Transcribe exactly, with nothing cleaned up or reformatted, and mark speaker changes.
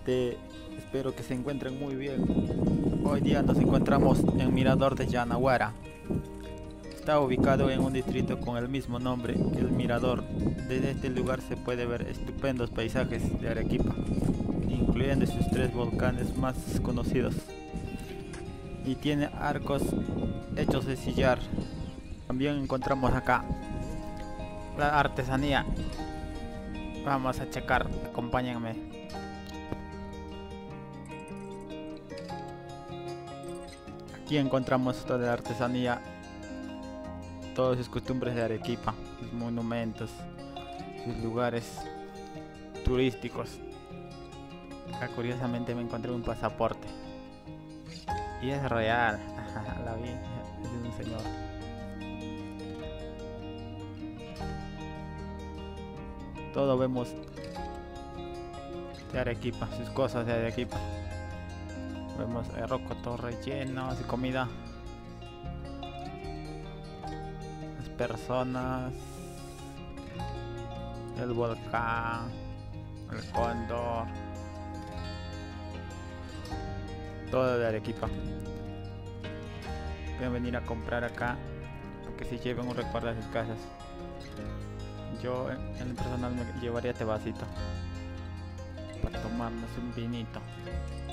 Speaker 1: gente, espero que se encuentren muy bien. Hoy día nos encontramos en Mirador de Yanaguara. Está ubicado en un distrito con el mismo nombre que el Mirador. Desde este lugar se puede ver estupendos paisajes de Arequipa, incluyendo sus tres volcanes más conocidos. Y tiene arcos hechos de sillar. También encontramos acá la artesanía. Vamos a checar, acompáñenme. Aquí encontramos toda la artesanía, todas sus costumbres de Arequipa, sus monumentos, sus lugares turísticos. Acá curiosamente me encontré un pasaporte y es real. La vi, es de un señor. Todo vemos de Arequipa, sus cosas de Arequipa. Vemos el rocoto rellenos y comida. Las personas, el volcán, el cóndor, todo de Arequipa. Pueden venir a comprar acá para que se lleven un recuerdo a sus casas. Yo en el personal me llevaría este vasito para tomarnos un vinito.